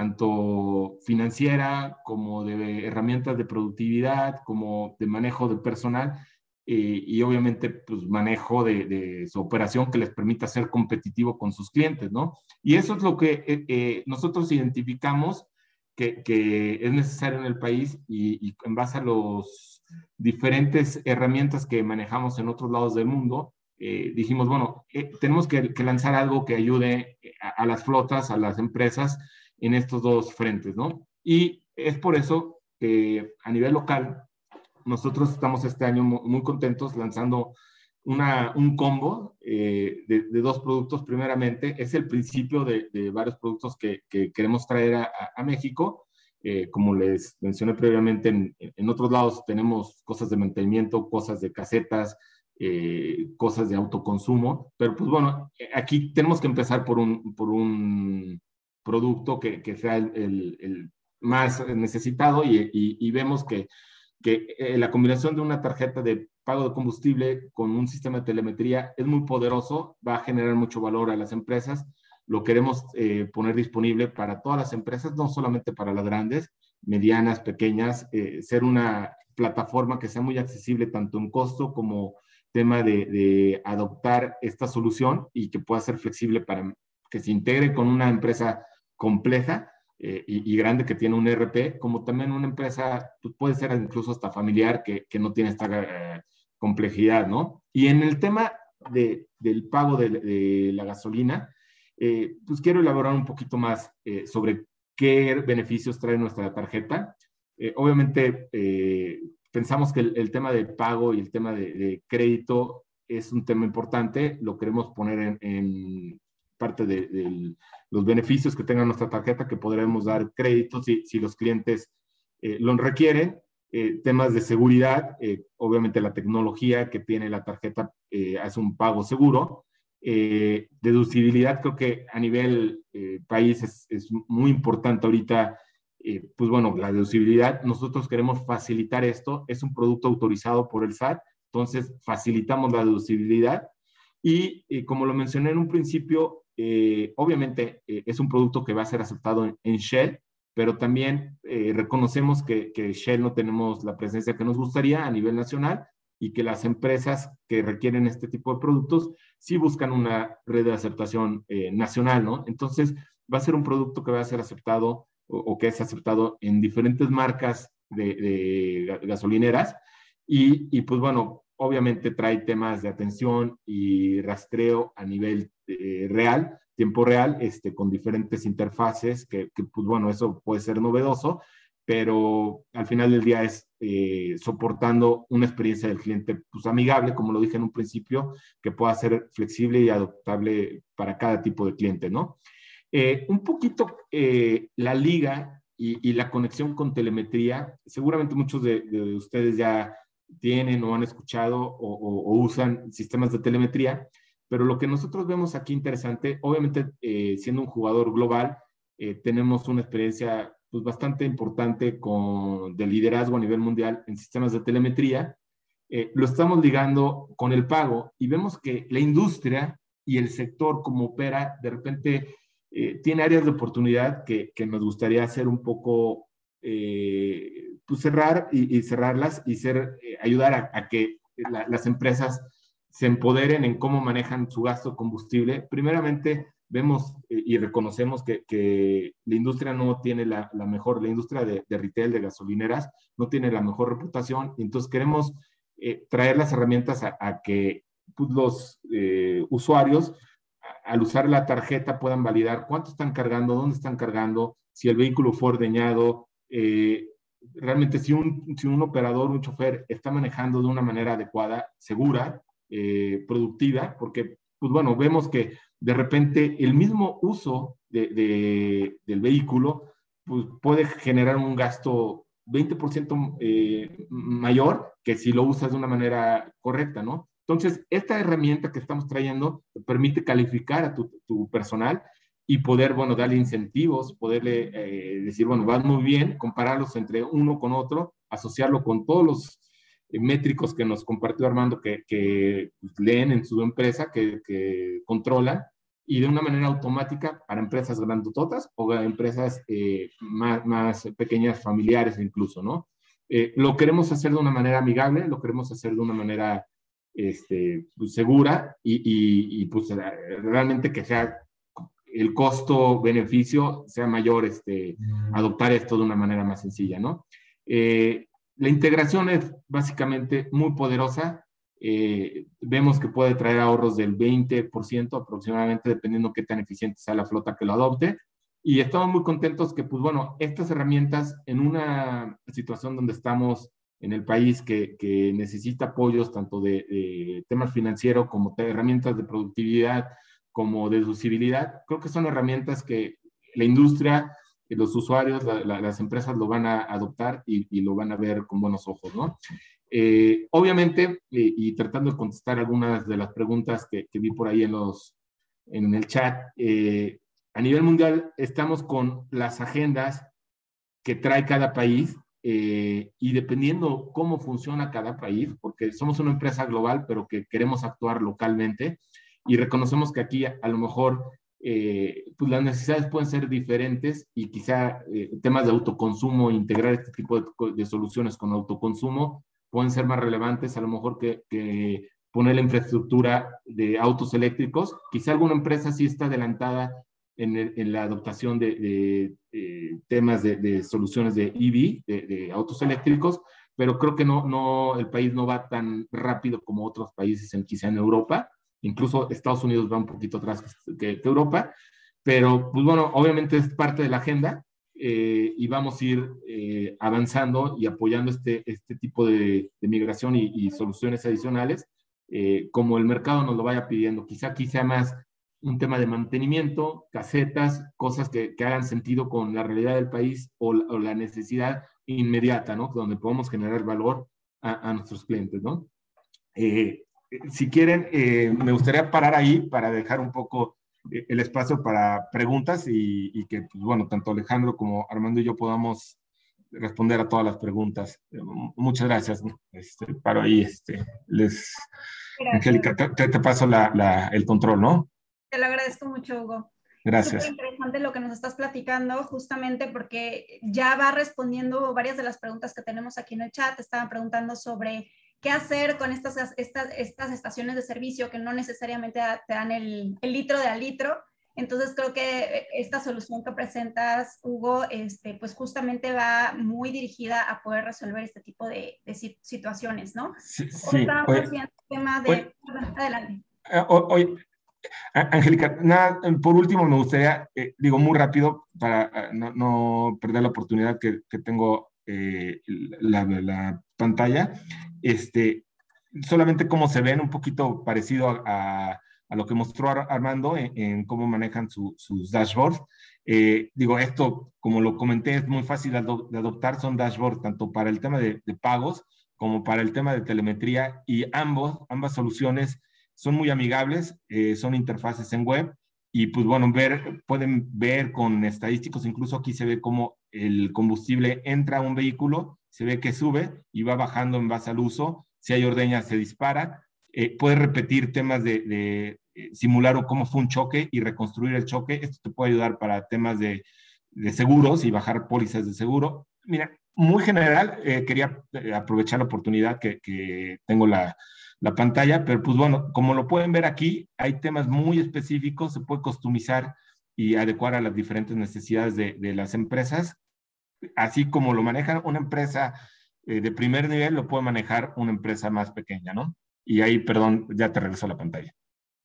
tanto financiera como de herramientas de productividad, como de manejo de personal, eh, y obviamente pues manejo de, de su operación que les permita ser competitivo con sus clientes, ¿no? Y eso es lo que eh, eh, nosotros identificamos que, que es necesario en el país y, y en base a las diferentes herramientas que manejamos en otros lados del mundo, eh, dijimos, bueno, eh, tenemos que, que lanzar algo que ayude a, a las flotas, a las empresas en estos dos frentes, ¿no? Y es por eso que a nivel local nosotros estamos este año muy contentos lanzando una, un combo eh, de, de dos productos. Primeramente, es el principio de, de varios productos que, que queremos traer a, a México. Eh, como les mencioné previamente, en, en otros lados tenemos cosas de mantenimiento, cosas de casetas, eh, cosas de autoconsumo, pero pues bueno, aquí tenemos que empezar por un, por un producto que, que sea el, el, el más necesitado y, y, y vemos que, que eh, la combinación de una tarjeta de pago de combustible con un sistema de telemetría es muy poderoso, va a generar mucho valor a las empresas. Lo queremos eh, poner disponible para todas las empresas, no solamente para las grandes, medianas, pequeñas, eh, ser una plataforma que sea muy accesible tanto en costo como tema de, de adoptar esta solución y que pueda ser flexible para que se integre con una empresa compleja eh, y, y grande que tiene un E R P, como también una empresa, pues puede ser incluso hasta familiar que, que no tiene esta eh, complejidad, ¿no? Y en el tema de, del pago de, de la gasolina, eh, pues quiero elaborar un poquito más eh, sobre qué beneficios trae nuestra tarjeta. Eh, obviamente, eh, pensamos que el, el tema de pago y el tema de, de crédito es un tema importante, lo queremos poner en, en parte de, de los beneficios que tenga nuestra tarjeta, que podremos dar créditos si, si los clientes eh, lo requieren. Eh, temas de seguridad, eh, obviamente la tecnología que tiene la tarjeta eh, hace un pago seguro. Eh, deducibilidad, creo que a nivel eh, país es, es muy importante ahorita, eh, pues bueno, la deducibilidad. Nosotros queremos facilitar esto, es un producto autorizado por el S A T, entonces facilitamos la deducibilidad y eh, como lo mencioné en un principio, eh, obviamente eh, es un producto que va a ser aceptado en, en Shell, pero también eh, reconocemos que, que Shell no tenemos la presencia que nos gustaría a nivel nacional y que las empresas que requieren este tipo de productos sí buscan una red de aceptación eh, nacional, ¿no? Entonces, va a ser un producto que va a ser aceptado o, o que es aceptado en diferentes marcas de, de gasolineras y, y, pues bueno, obviamente trae temas de atención y rastreo a nivel eh, real, tiempo real, este, con diferentes interfaces, que, que pues bueno, eso puede ser novedoso, pero al final del día es eh, soportando una experiencia del cliente pues amigable, como lo dije en un principio, que pueda ser flexible y adaptable para cada tipo de cliente, ¿no? Eh, un poquito eh, la liga y, y la conexión con telemetría, seguramente muchos de, de ustedes ya tienen o han escuchado o, o, o usan sistemas de telemetría, pero lo que nosotros vemos aquí interesante, obviamente eh, siendo un jugador global, eh, tenemos una experiencia pues, bastante importante con, de liderazgo a nivel mundial en sistemas de telemetría. Eh, lo estamos ligando con el pago y vemos que la industria y el sector como opera, de repente eh, tiene áreas de oportunidad que, que nos gustaría hacer un poco, eh, pues cerrar y, y cerrarlas y ser, eh, ayudar a, a que la, las empresas se empoderen en cómo manejan su gasto de combustible. Primeramente, vemos eh, y reconocemos que, que la industria no tiene la, la mejor, la industria de, de retail, de gasolineras, no tiene la mejor reputación, y entonces queremos eh, traer las herramientas a, a que pues, los eh, usuarios, a, al usar la tarjeta, puedan validar cuánto están cargando, dónde están cargando, si el vehículo fue ordeñado, eh, realmente si un, si un operador, un chofer está manejando de una manera adecuada, segura, eh, productiva, porque, pues bueno, vemos que de repente el mismo uso de, de, del vehículo pues, puede generar un gasto veinte por ciento eh, mayor que si lo usas de una manera correcta, ¿no? Entonces, esta herramienta que estamos trayendo te permite calificar a tu, tu personal y poder, bueno, darle incentivos, poderle eh, decir, bueno, vas muy bien, compararlos entre uno con otro, asociarlo con todos los métricos que nos compartió Armando que, que leen en su empresa, que, que controlan, y de una manera automática para empresas grandototas o empresas eh, más, más pequeñas, familiares incluso, ¿no? Eh, lo queremos hacer de una manera amigable, lo queremos hacer de una manera este, pues, segura y, y, y pues realmente que sea el costo-beneficio sea mayor, este, adoptar esto de una manera más sencilla, ¿no? Eh, La integración es básicamente muy poderosa. Eh, vemos que puede traer ahorros del veinte por ciento aproximadamente, dependiendo qué tan eficiente sea la flota que lo adopte. Y estamos muy contentos que, pues bueno, estas herramientas en una situación donde estamos en el país que, que necesita apoyos tanto de, de temas financieros como de herramientas de productividad, como de deducibilidad. Creo que son herramientas que la industria, los usuarios, la, la, las empresas lo van a adoptar y, y lo van a ver con buenos ojos, ¿no? Eh, obviamente, eh, y tratando de contestar algunas de las preguntas que, que vi por ahí en, los, en el chat, eh, a nivel mundial estamos con las agendas que trae cada país, eh, y dependiendo cómo funciona cada país, porque somos una empresa global, pero que queremos actuar localmente, y reconocemos que aquí a, a lo mejor eh, pues las necesidades pueden ser diferentes y quizá eh, temas de autoconsumo, integrar este tipo de, de soluciones con autoconsumo pueden ser más relevantes a lo mejor que, que poner la infraestructura de autos eléctricos. Quizá alguna empresa sí está adelantada en, el, en la adoptación de, de, de temas de, de soluciones de E V, de, de autos eléctricos, pero creo que no, no, el país no va tan rápido como otros países, en, quizá en Europa. Incluso Estados Unidos va un poquito atrás que, que Europa, pero pues bueno, obviamente es parte de la agenda, eh, y vamos a ir eh, avanzando y apoyando este, este tipo de, de migración y, y soluciones adicionales, eh, como el mercado nos lo vaya pidiendo. Quizá aquí sea más un tema de mantenimiento, casetas, cosas que, que hagan sentido con la realidad del país o, o la necesidad inmediata, ¿no? Donde podamos generar valor a, a nuestros clientes, ¿no? Eh, si quieren, eh, me gustaría parar ahí para dejar un poco eh, el espacio para preguntas y, y que, pues, bueno, tanto Alejandro como Armando y yo podamos responder a todas las preguntas. Eh, muchas gracias. Este, paro ahí, este, les... Gracias. Angélica, te, te paso la, la, el control, ¿no? Te lo agradezco mucho, Hugo. Gracias. Súper interesante lo que nos estás platicando, justamente porque ya va respondiendo varias de las preguntas que tenemos aquí en el chat. Estaban preguntando sobre qué hacer con estas, estas, estas estaciones de servicio que no necesariamente te dan el, el litro de al litro. Entonces creo que esta solución que presentas, Hugo, este, pues justamente va muy dirigida a poder resolver este tipo de, de situaciones, ¿no? Sí, sí. Oye, el tema de... Oye, adelante. Hoy, Angélica, nada, por último me gustaría, eh, digo muy rápido, para uh, no, no perder la oportunidad que, que tengo eh, la, la pantalla, este, solamente cómo se ven, un poquito parecido a, a, a lo que mostró Armando en, en cómo manejan su, sus dashboards. Eh, digo, esto, como lo comenté, es muy fácil de, ado de adoptar, son dashboards tanto para el tema de, de pagos como para el tema de telemetría, y ambos, ambas soluciones son muy amigables, eh, son interfaces en web, y pues bueno, ver, pueden ver con estadísticos, incluso aquí se ve cómo el combustible entra a un vehículo, se ve que sube y va bajando en base al uso, si hay ordeña se dispara, eh, puede repetir temas de, de eh, simular o cómo fue un choque y reconstruir el choque. Esto te puede ayudar para temas de, de seguros y bajar pólizas de seguro. Mira, muy general, eh, quería aprovechar la oportunidad que, que tengo la, la pantalla, pero pues bueno, como lo pueden ver aquí, hay temas muy específicos, se puede customizar y adecuar a las diferentes necesidades de, de las empresas, así como lo manejan una empresa eh, de primer nivel, lo puede manejar una empresa más pequeña, ¿no? Y ahí, perdón, ya te regreso a la pantalla.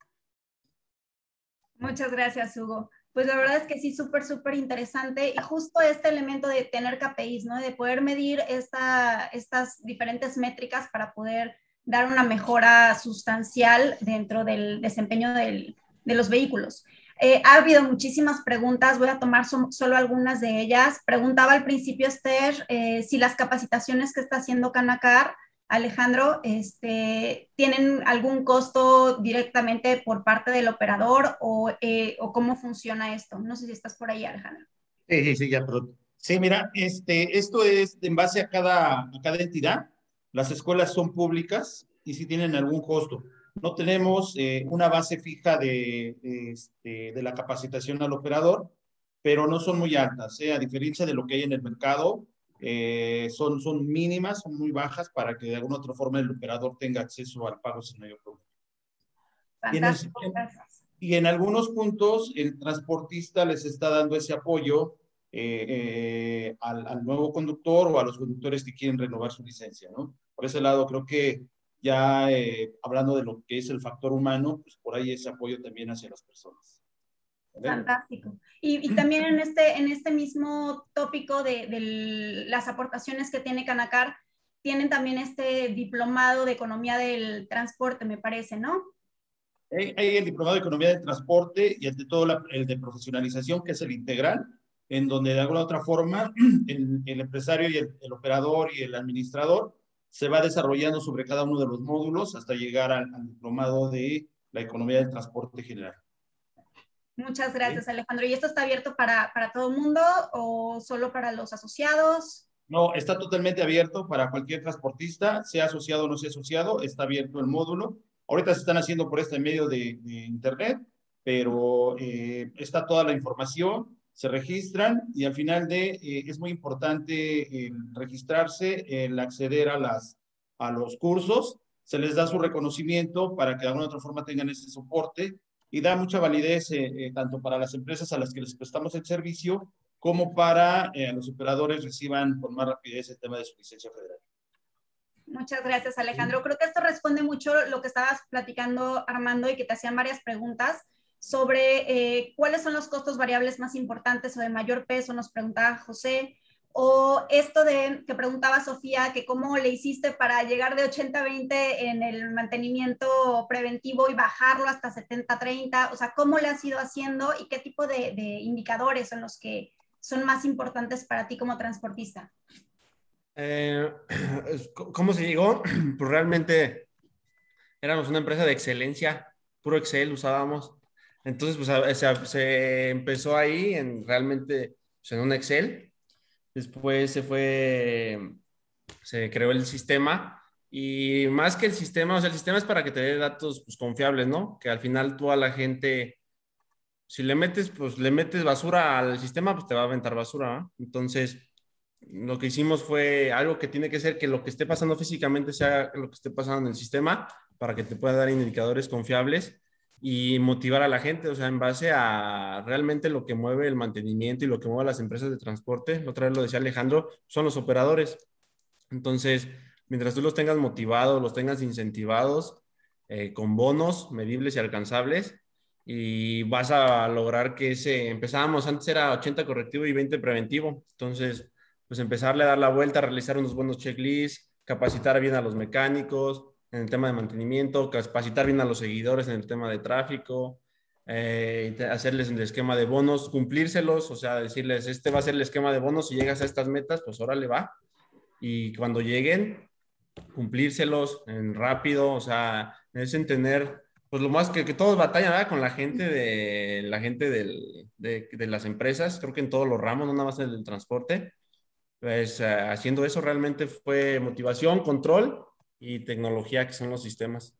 Muchas gracias, Hugo. Pues la verdad es que sí, súper, súper interesante, y justo este elemento de tener K P Is, ¿no? De poder medir esta, estas diferentes métricas para poder dar una mejora sustancial dentro del desempeño del, de los vehículos. Eh, ha habido muchísimas preguntas, voy a tomar so, solo algunas de ellas. Preguntaba al principio Esther eh, si las capacitaciones que está haciendo Canacar, Alejandro, este, ¿tienen algún costo directamente por parte del operador o, eh, o cómo funciona esto? No sé si estás por ahí, Alejandro. Sí, sí, sí, ya, pero sí, mira, este, esto es en base a cada, a cada entidad. Las escuelas son públicas y sí tienen algún costo. No tenemos eh, una base fija de, de, este, de la capacitación al operador, pero no son muy altas, ¿eh? A diferencia de lo que hay en el mercado. Eh, son, son mínimas, son muy bajas para que de alguna otra forma el operador tenga acceso al pago sin mayor problema. Fantástico, y, en, gracias. y en algunos puntos el transportista les está dando ese apoyo eh, eh, al, al nuevo conductor o a los conductores que quieren renovar su licencia, ¿no? Por ese lado creo que ya eh, hablando de lo que es el factor humano, pues por ahí ese apoyo también hacia las personas. Fantástico. Y, y también en este, en este mismo tópico de, de las aportaciones que tiene Canacar, tienen también este diplomado de economía del transporte, me parece, ¿no? Hay, hay el diplomado de economía del transporte y ante todo la, el de profesionalización, que es el integral, en donde de alguna u otra forma el, el empresario y el, el operador y el administrador se va desarrollando sobre cada uno de los módulos hasta llegar al, al diplomado de la economía del transporte general. Muchas gracias, Alejandro. ¿Y esto está abierto para, para todo el mundo o solo para los asociados? No, está totalmente abierto para cualquier transportista, sea asociado o no sea asociado, está abierto el módulo. Ahorita se están haciendo por este medio de, de internet, pero eh, está toda la información, se registran y al final de, eh, es muy importante el registrarse, el acceder a, las, a los cursos, se les da su reconocimiento para que de alguna otra forma tengan ese soporte y da mucha validez eh, eh, tanto para las empresas a las que les prestamos el servicio como para eh, los operadores reciban con más rapidez el tema de su licencia federal. Muchas gracias, Alejandro. Creo que esto responde mucho lo que estabas platicando, Armando, y que te hacían varias preguntas sobre eh, cuáles son los costos variables más importantes o de mayor peso, nos preguntaba José, o esto de que preguntaba Sofía, que cómo le hiciste para llegar de ochenta a veinte en el mantenimiento preventivo y bajarlo hasta setenta a treinta, o sea, cómo le has ido haciendo y qué tipo de, de indicadores son los que son más importantes para ti como transportista. Eh, ¿Cómo se llegó? Pues realmente éramos una empresa de excelencia, puro Excel usábamos. Entonces, pues se, se empezó ahí en realmente pues, en un Excel. Después se fue, se creó el sistema y más que el sistema, o sea, el sistema es para que te dé datos pues, confiables, ¿no? Que al final tú a la gente, si le metes, pues le metes basura al sistema, pues te va a aventar basura, ¿no? Entonces, lo que hicimos fue algo que tiene que ser que lo que esté pasando físicamente sea lo que esté pasando en el sistema para que te pueda dar indicadores confiables y motivar a la gente, o sea, en base a realmente lo que mueve el mantenimiento y lo que mueve las empresas de transporte. La otra vez lo decía Alejandro, son los operadores. Entonces, mientras tú los tengas motivados, los tengas incentivados, eh, con bonos medibles y alcanzables, y vas a lograr que ese, empezábamos, antes era ochenta correctivo y veinte preventivo, entonces, pues empezarle a dar la vuelta, realizar unos buenos checklists, capacitar bien a los mecánicos en el tema de mantenimiento, capacitar bien a los seguidores en el tema de tráfico, eh, hacerles el esquema de bonos, cumplírselos, o sea, decirles, este va a ser el esquema de bonos, si llegas a estas metas, pues órale va, y cuando lleguen, cumplírselos en rápido, o sea, es en tener, pues lo más que, que todos batallan, ¿verdad? Con la gente de la gente del, de, de las empresas, creo que en todos los ramos, no nada más en el transporte, pues uh, haciendo eso realmente fue motivación, control y tecnología, que son los sistemas.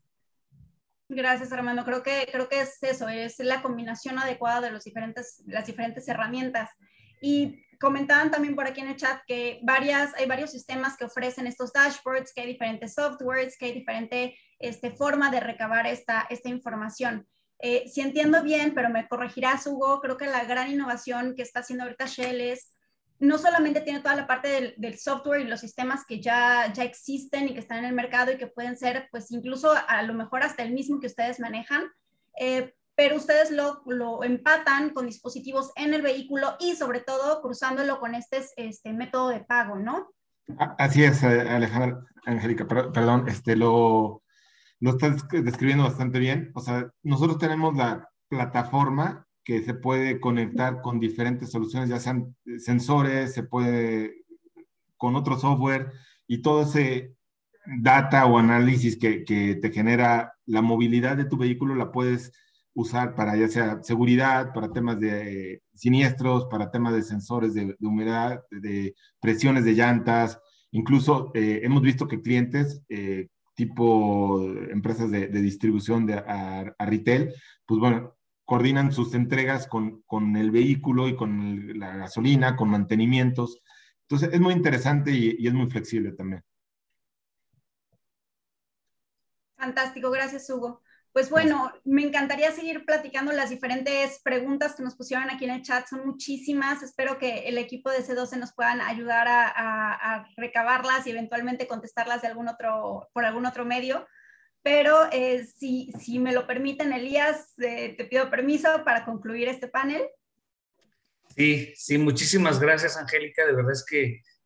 Gracias, Armando. Creo que, creo que es eso, es la combinación adecuada de los diferentes, las diferentes herramientas. Y comentaban también por aquí en el chat que varias, hay varios sistemas que ofrecen estos dashboards, que hay diferentes softwares, que hay diferente este, forma de recabar esta, esta información. Eh, si entiendo bien, pero me corregirás, Hugo, creo que la gran innovación que está haciendo ahorita Shell es no solamente tiene toda la parte del, del software y los sistemas que ya, ya existen y que están en el mercado y que pueden ser, pues incluso a lo mejor hasta el mismo que ustedes manejan, eh, pero ustedes lo, lo empatan con dispositivos en el vehículo y sobre todo cruzándolo con este, este método de pago, ¿no? Así es, Alejandra, Angélica, perdón, este, lo, lo estás describiendo bastante bien. O sea, nosotros tenemos la plataforma que se puede conectar con diferentes soluciones, ya sean sensores, se puede con otro software, y todo ese data o análisis que, que te genera la movilidad de tu vehículo la puedes usar para ya sea seguridad, para temas de eh, siniestros, para temas de sensores de, de humedad, de, de presiones de llantas. Incluso eh, hemos visto que clientes eh, tipo empresas de, de distribución de, a, a retail, pues bueno, coordinan sus entregas con, con el vehículo y con el, la gasolina, con mantenimientos. Entonces es muy interesante y, y es muy flexible también. Fantástico, gracias, Hugo. Pues bueno, me encantaría seguir platicando las diferentes preguntas que nos pusieron aquí en el chat, son muchísimas. Espero que el equipo de C doce nos puedan ayudar a, a, a recabarlas y eventualmente contestarlas de algún otro, por algún otro medio. Pero eh, si, si me lo permiten, Elías, eh, te pido permiso para concluir este panel. Sí, sí, muchísimas gracias, Angélica. De verdad es que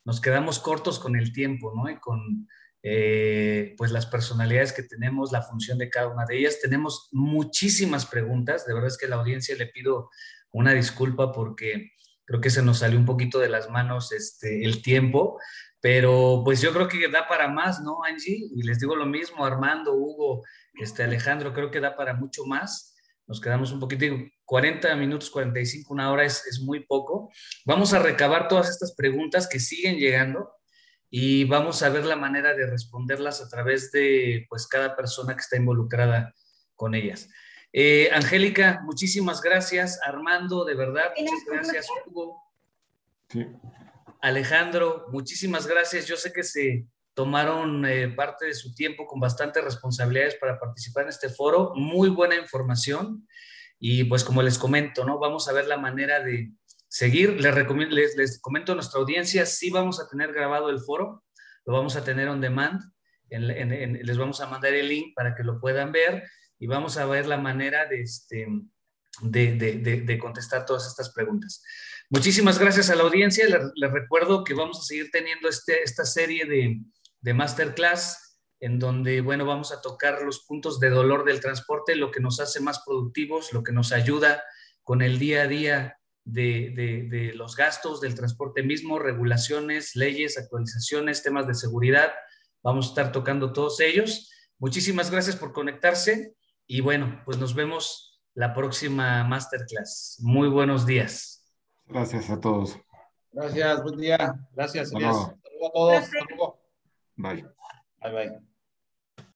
nos quedamos cortos con el tiempo, ¿no? Y con eh, pues las personalidades que tenemos, la función de cada una de ellas. Tenemos muchísimas preguntas, de verdad es que a la audiencia le pido una disculpa porque creo que se nos salió un poquito de las manos este, el tiempo, pero pues yo creo que da para más, ¿no, Angie? Y les digo lo mismo, Armando, Hugo, este, Alejandro, creo que da para mucho más. Nos quedamos un poquito, cuarenta minutos, cuarenta y cinco, una hora es, es muy poco. Vamos a recabar todas estas preguntas que siguen llegando y vamos a ver la manera de responderlas a través de pues cada persona que está involucrada con ellas. Eh, Angélica, muchísimas gracias. Armando, de verdad, muchas gracias. Hugo. Sí. Alejandro, muchísimas gracias. Yo sé que se tomaron eh, parte de su tiempo con bastantes responsabilidades para participar en este foro. Muy buena información y pues como les comento, ¿no? Vamos a ver la manera de seguir. Les, recomiendo, les, les comento a nuestra audiencia, sí vamos a tener grabado el foro, lo vamos a tener on demand, en, en, en, les vamos a mandar el link para que lo puedan ver y vamos a ver la manera de, este, de, de, de, de contestar todas estas preguntas. Muchísimas gracias a la audiencia. Les, les recuerdo que vamos a seguir teniendo este, esta serie de, de masterclass en donde, bueno, vamos a tocar los puntos de dolor del transporte, lo que nos hace más productivos, lo que nos ayuda con el día a día de, de, de los gastos del transporte mismo, regulaciones, leyes, actualizaciones, temas de seguridad. Vamos a estar tocando todos ellos. Muchísimas gracias por conectarse y bueno, pues nos vemos la próxima masterclass. Muy buenos días. Gracias a todos. Gracias, buen día. Gracias, Elías. Hasta Hasta luego a todos. Hasta luego. Bye. Bye, bye.